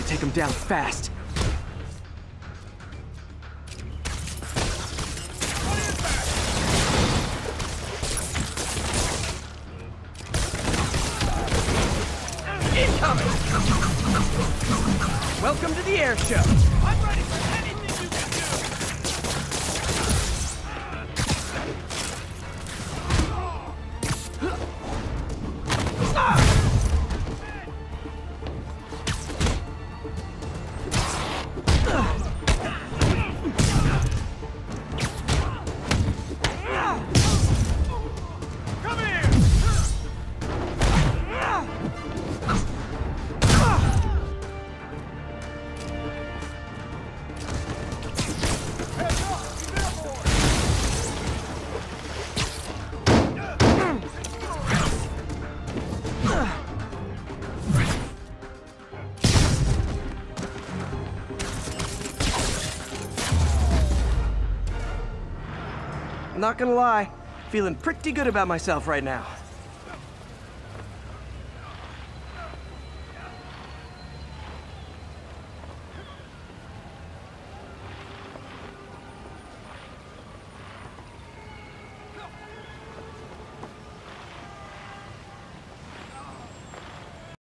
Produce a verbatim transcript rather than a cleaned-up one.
take him down fast. Incoming! Welcome to the air show. I'm ready for anything you can do! Ah! Not gonna lie, feeling pretty good about myself right now.